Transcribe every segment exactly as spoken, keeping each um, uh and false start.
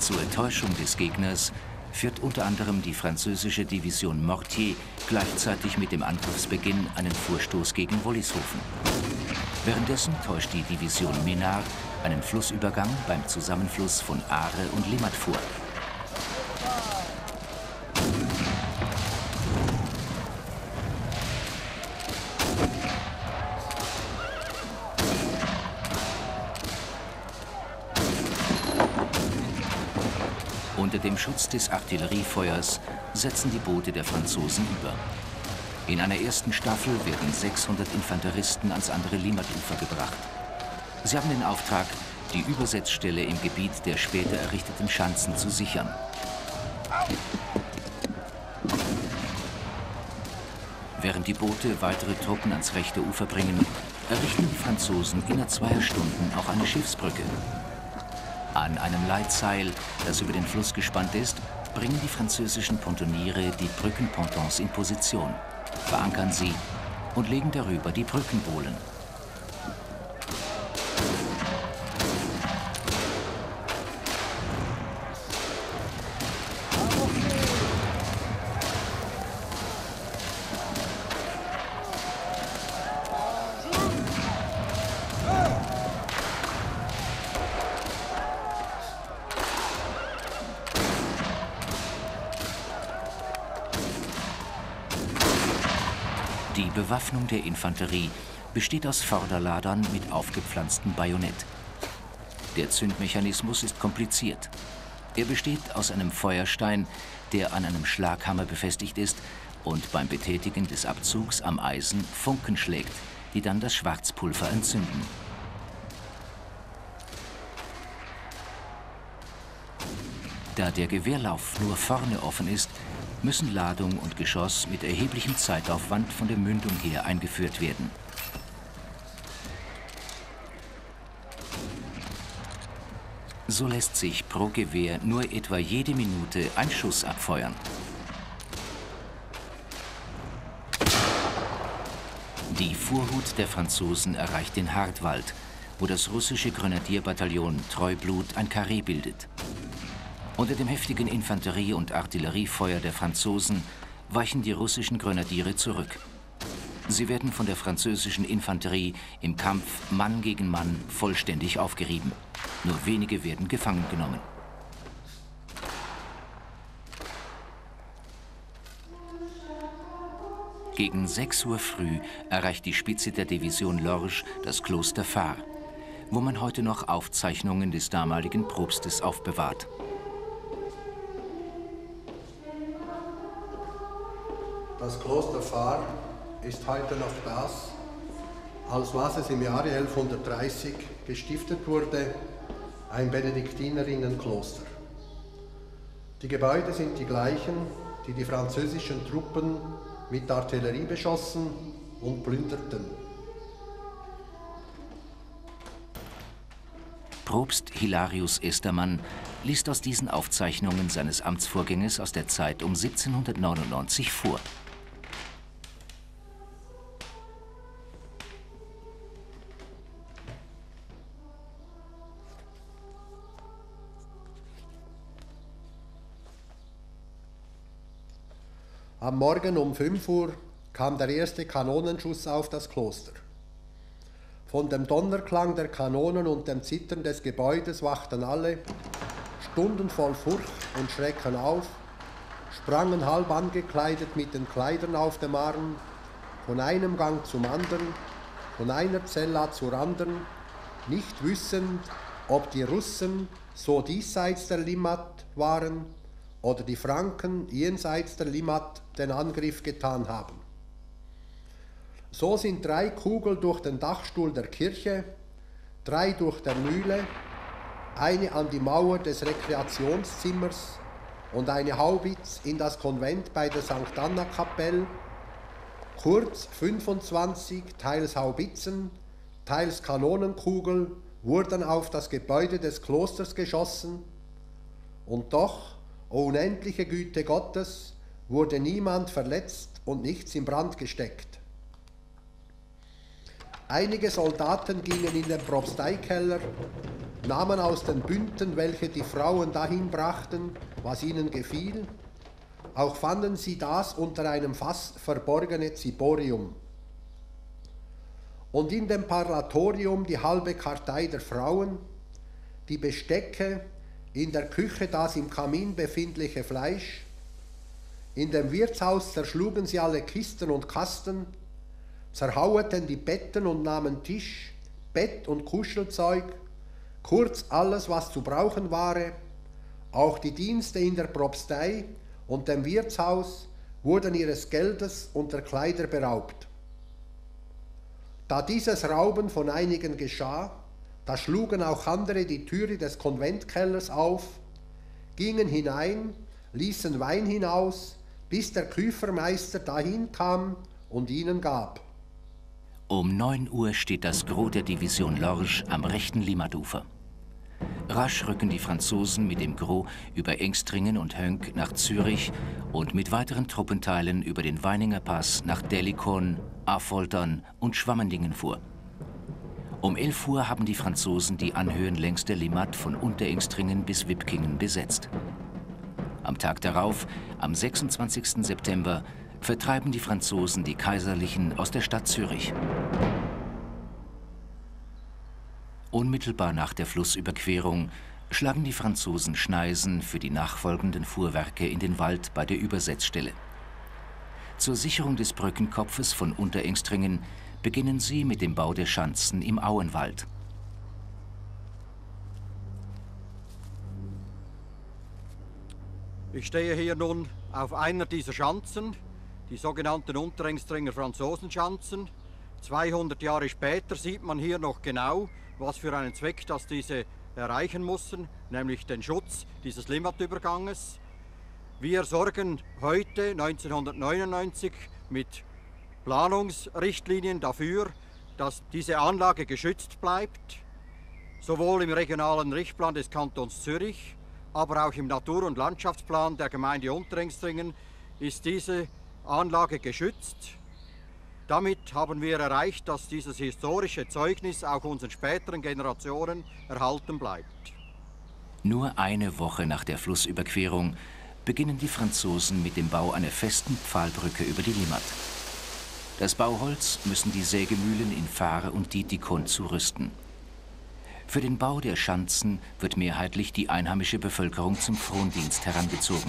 Zur Täuschung des Gegners führt unter anderem die französische Division Mortier gleichzeitig mit dem Angriffsbeginn einen Vorstoß gegen Wollishofen. Währenddessen täuscht die Division Ménard einen Flussübergang beim Zusammenfluss von Aare und Limmat vor. Unter dem Schutz des Artilleriefeuers setzen die Boote der Franzosen über. In einer ersten Staffel werden sechshundert Infanteristen ans andere Limmat-Ufer gebracht. Sie haben den Auftrag, die Übersetzstelle im Gebiet der später errichteten Schanzen zu sichern. Während die Boote weitere Truppen ans rechte Ufer bringen, errichten die Franzosen innerhalb zweier Stunden auch eine Schiffsbrücke. An einem Leitseil, das über den Fluss gespannt ist, bringen die französischen Pontoniere die Brückenpontons in Position, verankern sie und legen darüber die Brückenbohlen. Die Bewaffnung der Infanterie besteht aus Vorderladern mit aufgepflanztem Bajonett. Der Zündmechanismus ist kompliziert. Er besteht aus einem Feuerstein, der an einem Schlaghammer befestigt ist und beim Betätigen des Abzugs am Eisen Funken schlägt, die dann das Schwarzpulver entzünden. Da der Gewehrlauf nur vorne offen ist, müssen Ladung und Geschoss mit erheblichem Zeitaufwand von der Mündung her eingeführt werden. So lässt sich pro Gewehr nur etwa jede Minute ein Schuss abfeuern. Die Vorhut der Franzosen erreicht den Hartwald, wo das russische Grenadierbataillon Treublut ein Karree bildet. Unter dem heftigen Infanterie- und Artilleriefeuer der Franzosen weichen die russischen Grenadiere zurück. Sie werden von der französischen Infanterie im Kampf Mann gegen Mann vollständig aufgerieben. Nur wenige werden gefangen genommen. Gegen sechs Uhr früh erreicht die Spitze der Division Lorge das Kloster Far, wo man heute noch Aufzeichnungen des damaligen Propstes aufbewahrt. Das Kloster Far ist heute noch das, als was es im Jahre elfhundertdreißig gestiftet wurde, ein Benediktinerinnenkloster. Die Gebäude sind die gleichen, die die französischen Truppen mit Artillerie beschossen und plünderten. Propst Hilarius Estermann liest aus diesen Aufzeichnungen seines Amtsvorgängers aus der Zeit um siebzehnhundertneunundneunzig vor. Am Morgen um fünf Uhr kam der erste Kanonenschuss auf das Kloster. Von dem Donnerklang der Kanonen und dem Zittern des Gebäudes wachten alle, Stunden voll Furcht und Schrecken auf, sprangen halb angekleidet mit den Kleidern auf dem Arm, von einem Gang zum anderen, von einer Zella zur anderen, nicht wissend, ob die Russen so diesseits der Limmat waren oder die Franken jenseits der Limmat den Angriff getan haben. So sind drei Kugeln durch den Dachstuhl der Kirche, drei durch der Mühle, eine an die Mauer des Rekreationszimmers und eine Haubitz in das Konvent bei der Sankt Anna-Kapelle, kurz fünfundzwanzig teils Haubitzen, teils Kanonenkugeln wurden auf das Gebäude des Klosters geschossen, und doch, o unendliche Güte Gottes, wurde niemand verletzt und nichts in Brand gesteckt. Einige Soldaten gingen in den Propsteikeller, nahmen aus den Bünden, welche die Frauen dahin brachten, was ihnen gefiel. Auch fanden sie das unter einem Fass verborgene Ziborium. Und in dem Parlatorium die halbe Kartei der Frauen, die Bestecke, in der Küche das im Kamin befindliche Fleisch. In dem Wirtshaus zerschlugen sie alle Kisten und Kasten, zerhaueten die Betten und nahmen Tisch, Bett und Kuschelzeug, kurz alles, was zu brauchen war. Auch die Dienste in der Propstei und dem Wirtshaus wurden ihres Geldes und der Kleider beraubt. Da dieses Rauben von einigen geschah, da schlugen auch andere die Türe des Konventkellers auf, gingen hinein, ließen Wein hinaus, bis der Küfermeister dahin kam und ihnen gab. Um neun Uhr steht das Gros der Division Lorsch am rechten Limatufer. Rasch rücken die Franzosen mit dem Gros über Engstringen und Hönk nach Zürich und mit weiteren Truppenteilen über den Weininger Pass nach Delikorn, Affoltern und Schwammendingen vor. Um elf Uhr haben die Franzosen die Anhöhen längs der Limmat von Unterengstringen bis Wipkingen besetzt. Am Tag darauf, am sechsundzwanzigsten September, vertreiben die Franzosen die Kaiserlichen aus der Stadt Zürich. Unmittelbar nach der Flussüberquerung schlagen die Franzosen Schneisen für die nachfolgenden Fuhrwerke in den Wald bei der Übersetzstelle. Zur Sicherung des Brückenkopfes von Unterengstringen beginnen sie mit dem Bau der Schanzen im Auenwald. Ich stehe hier nun auf einer dieser Schanzen, die sogenannten Unterengstringer Franzosenschanzen. zweihundert Jahre später sieht man hier noch genau, was für einen Zweck das diese erreichen mussten, nämlich den Schutz dieses Limmatüberganges. Wir sorgen heute, neunzehnhundertneunundneunzig, mit Planungsrichtlinien dafür, dass diese Anlage geschützt bleibt, sowohl im regionalen Richtplan des Kantons Zürich, aber auch im Natur- und Landschaftsplan der Gemeinde Unterengstringen ist diese Anlage geschützt. Damit haben wir erreicht, dass dieses historische Zeugnis auch unseren späteren Generationen erhalten bleibt. Nur eine Woche nach der Flussüberquerung beginnen die Franzosen mit dem Bau einer festen Pfahlbrücke über die Limmat. Das Bauholz müssen die Sägemühlen in Vare und Dietikon zurüsten. Für den Bau der Schanzen wird mehrheitlich die einheimische Bevölkerung zum Frondienst herangezogen.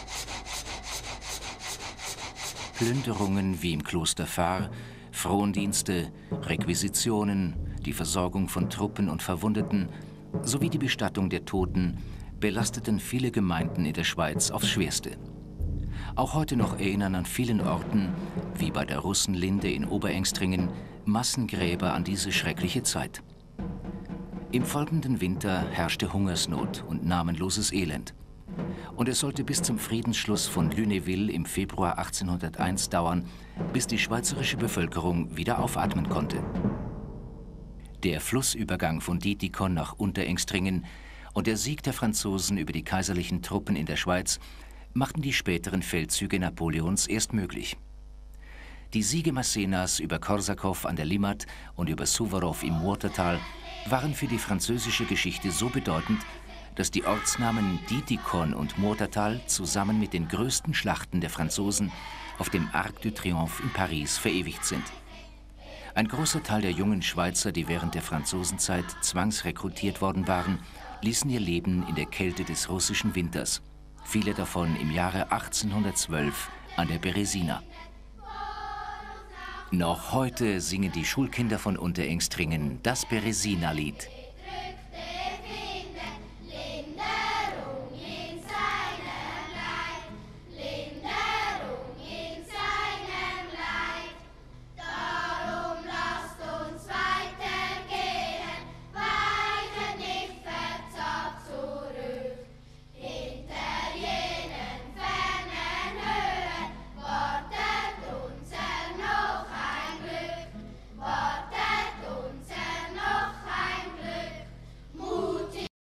Plünderungen wie im Kloster Vaar, Frondienste, Requisitionen, die Versorgung von Truppen und Verwundeten sowie die Bestattung der Toten belasteten viele Gemeinden in der Schweiz aufs Schwerste. Auch heute noch erinnern an vielen Orten, wie bei der Russenlinde in Oberengstringen, Massengräber an diese schreckliche Zeit. Im folgenden Winter herrschte Hungersnot und namenloses Elend. Und es sollte bis zum Friedensschluss von Lunéville im Februar achtzehnhunderteins dauern, bis die schweizerische Bevölkerung wieder aufatmen konnte. Der Flussübergang von Dietikon nach Unterengstringen und der Sieg der Franzosen über die kaiserlichen Truppen in der Schweiz machten die späteren Feldzüge Napoleons erst möglich. Die Siege Massenas über Korsakow an der Limmat und über Suwarow im Murtertal waren für die französische Geschichte so bedeutend, dass die Ortsnamen Dietikon und Murtertal zusammen mit den größten Schlachten der Franzosen auf dem Arc de Triomphe in Paris verewigt sind. Ein großer Teil der jungen Schweizer, die während der Franzosenzeit zwangsrekrutiert worden waren, ließen ihr Leben in der Kälte des russischen Winters. Viele davon im Jahre achtzehnhundertzwölf an der Beresina. Noch heute singen die Schulkinder von Unterengstringen das Beresina-Lied.